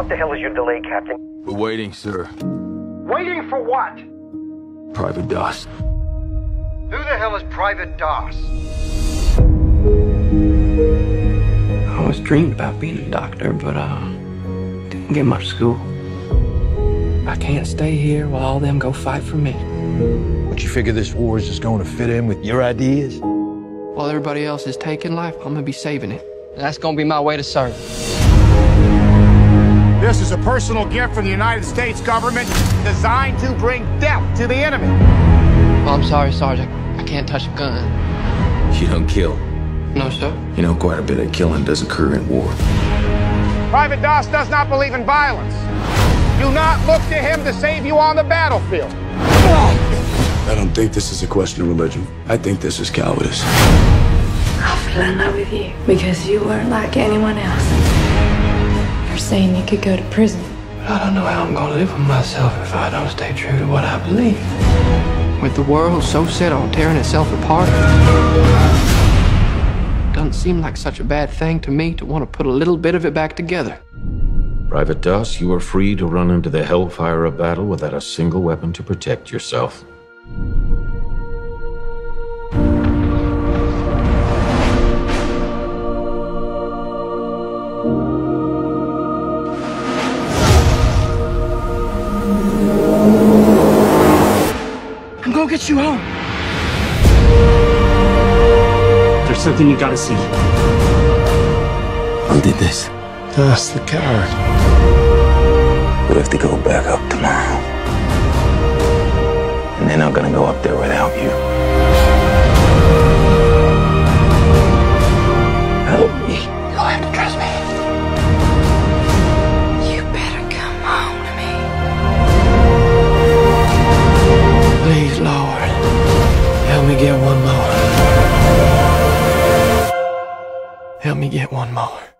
What the hell is your delay, Captain? We're waiting, sir. Waiting for what? Private Doss. Who the hell is Private Doss? I always dreamed about being a doctor, but didn't get much school. I can't stay here while all them go fight for me. But you figure this war is just going to fit in with your ideas? While everybody else is taking life, I'm gonna be saving it. And that's gonna be my way to serve. This is a personal gift from the United States government designed to bring death to the enemy. Well, I'm sorry, Sergeant. I can't touch a gun. You don't kill. No, sir. You know, quite a bit of killing does occur in war. Private Doss does not believe in violence. Do not look to him to save you on the battlefield. I don't think this is a question of religion. I think this is cowardice. I fell in love with you because you weren't like anyone else. You're saying you could go to prison. But I don't know how I'm gonna live with myself if I don't stay true to what I believe. With the world so set on tearing itself apart, doesn't seem like such a bad thing to me to want to put a little bit of it back together. Private Doss, you are free to run into the hellfire of battle without a single weapon to protect yourself. I'm gonna get you home. There's something you gotta see. Who did this? Doss the coward. We have to go back up tomorrow. And they're not gonna go up there without you. Help me. You'll have to trust me. You better come home to me. Please, Lord, help me get one more. Help me get one more.